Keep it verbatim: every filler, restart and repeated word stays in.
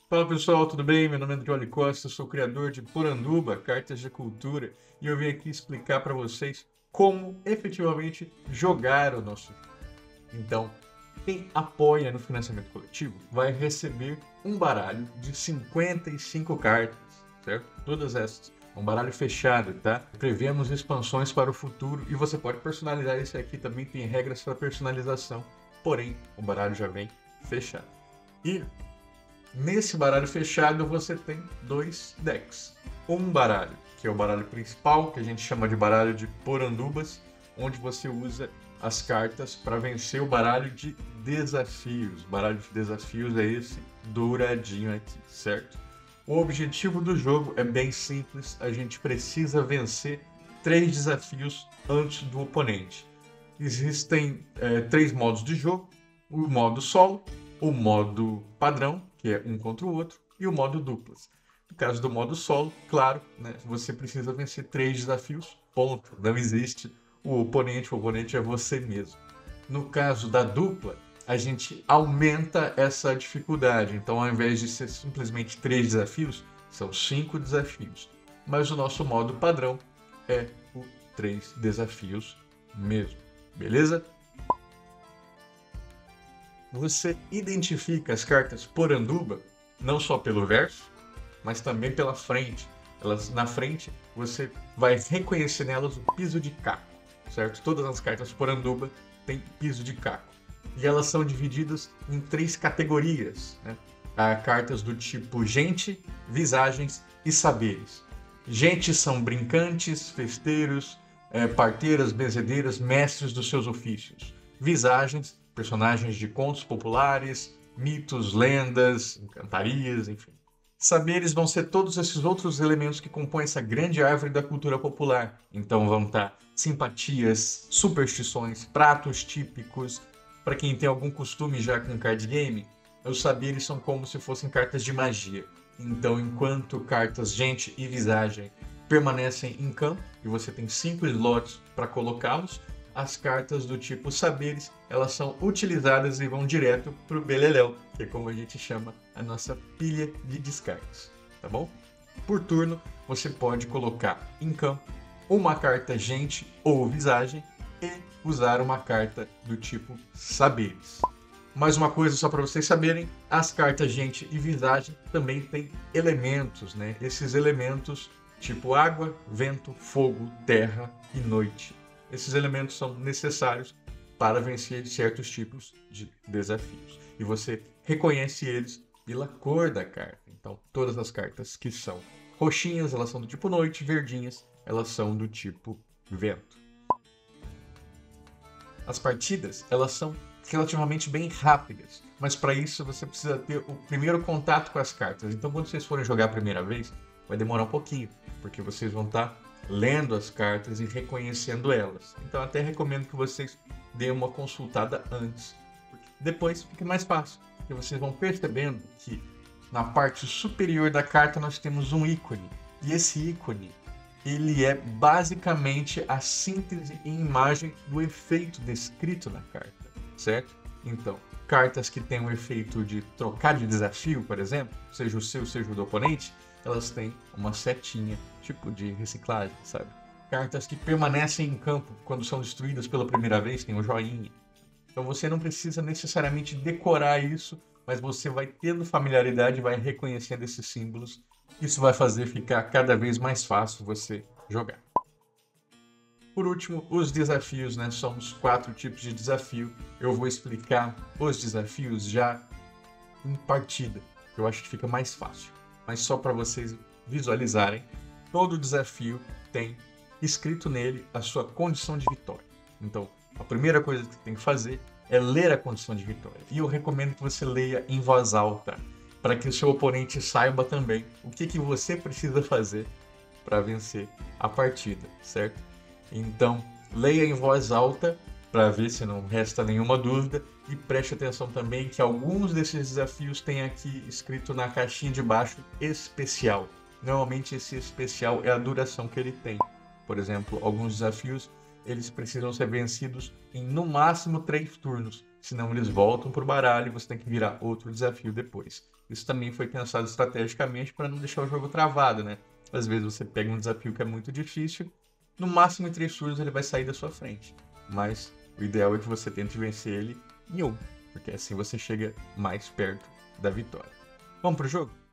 Fala pessoal, tudo bem? Meu nome é Andrioli Costa, sou criador de Poranduba, Cartas de Cultura, e eu vim aqui explicar para vocês como efetivamente jogar o nosso jogo. Então, quem apoia no financiamento coletivo vai receber um baralho de cinquenta e cinco cartas, certo? Todas essas. É um baralho fechado, tá? Prevemos expansões para o futuro e você pode personalizar esse aqui também, tem regras para personalização, porém o baralho já vem fechado. E nesse baralho fechado você tem dois decks. Um baralho, que é o baralho principal, que a gente chama de baralho de porandubas, onde você usa as cartas para vencer o baralho de desafios. O baralho de desafios é esse douradinho aqui, certo? O objetivo do jogo é bem simples, a gente precisa vencer três desafios antes do oponente. Existem é, três modos de jogo: o modo solo, o modo padrão, que é um contra o outro, e o modo duplas. No caso do modo solo, claro, né, você precisa vencer três desafios, ponto. Não existe o oponente, o oponente é você mesmo. No caso da dupla, a gente aumenta essa dificuldade. Então, ao invés de ser simplesmente três desafios, são cinco desafios. Mas o nosso modo padrão é o três desafios mesmo. Beleza? Você identifica as cartas Poranduba não só pelo verso, mas também pela frente. Elas, na frente, você vai reconhecer nelas o piso de caco, certo? Todas as cartas Poranduba têm piso de caco. E elas são divididas em três categorias, né? Há cartas do tipo gente, visagens e saberes. Gente são brincantes, festeiros, é, parteiras, benzedeiras, mestres dos seus ofícios. Visagens, personagens de contos populares, mitos, lendas, encantarias, enfim. Saberes vão ser todos esses outros elementos que compõem essa grande árvore da cultura popular. Então vão estar simpatias, superstições, pratos típicos. Para quem tem algum costume já com card game, os saberes são como se fossem cartas de magia. Então, enquanto cartas gente e visagem permanecem em campo, e você tem cinco slots para colocá-los, as cartas do tipo saberes, elas são utilizadas e vão direto para o beleléu, que é como a gente chama a nossa pilha de descartes, tá bom? Por turno, você pode colocar em campo uma carta gente ou visagem e usar uma carta do tipo saberes. Mais uma coisa só para vocês saberem, as cartas gente e visagem também têm elementos, né? Esses elementos tipo água, vento, fogo, terra e noite. Esses elementos são necessários para vencer certos tipos de desafios. E você reconhece eles pela cor da carta. Então, todas as cartas que são roxinhas, elas são do tipo noite, verdinhas, elas são do tipo vento. As partidas, elas são relativamente bem rápidas, mas para isso você precisa ter o primeiro contato com as cartas. Então, quando vocês forem jogar a primeira vez, vai demorar um pouquinho, porque vocês vão estar lendo as cartas e reconhecendo elas. Então, até recomendo que vocês deem uma consultada antes. Depois fica mais fácil, porque vocês vão percebendo que na parte superior da carta nós temos um ícone. E esse ícone, ele é basicamente a síntese em imagem do efeito descrito na carta, certo? Então, cartas que têm o efeito de trocar de desafio, por exemplo, seja o seu, seja o do oponente, elas têm uma setinha, tipo de reciclagem, sabe? Cartas que permanecem em campo quando são destruídas pela primeira vez, tem um joinha. Então você não precisa necessariamente decorar isso, mas você vai tendo familiaridade, vai reconhecendo esses símbolos. Isso vai fazer ficar cada vez mais fácil você jogar. Por último, os desafios, né? Somos quatro tipos de desafio. Eu vou explicar os desafios já em partida, que eu acho que fica mais fácil. Mas só para vocês visualizarem, todo desafio tem escrito nele a sua condição de vitória. Então, a primeira coisa que você tem que fazer é ler a condição de vitória. E eu recomendo que você leia em voz alta, para que o seu oponente saiba também o que, que você precisa fazer para vencer a partida, certo? Então, leia em voz alta para ver se não resta nenhuma dúvida e preste atenção também que alguns desses desafios têm aqui escrito na caixinha de baixo especial. Normalmente esse especial é a duração que ele tem. Por exemplo, alguns desafios eles precisam ser vencidos em no máximo três turnos. senão eles voltam pro baralho e você tem que virar outro desafio depois. Isso também foi pensado estrategicamente para não deixar o jogo travado, né? Às vezes você pega um desafio que é muito difícil, no máximo em três turnos ele vai sair da sua frente. Mas o ideal é que você tente vencer ele em um, porque assim você chega mais perto da vitória. Vamos pro jogo?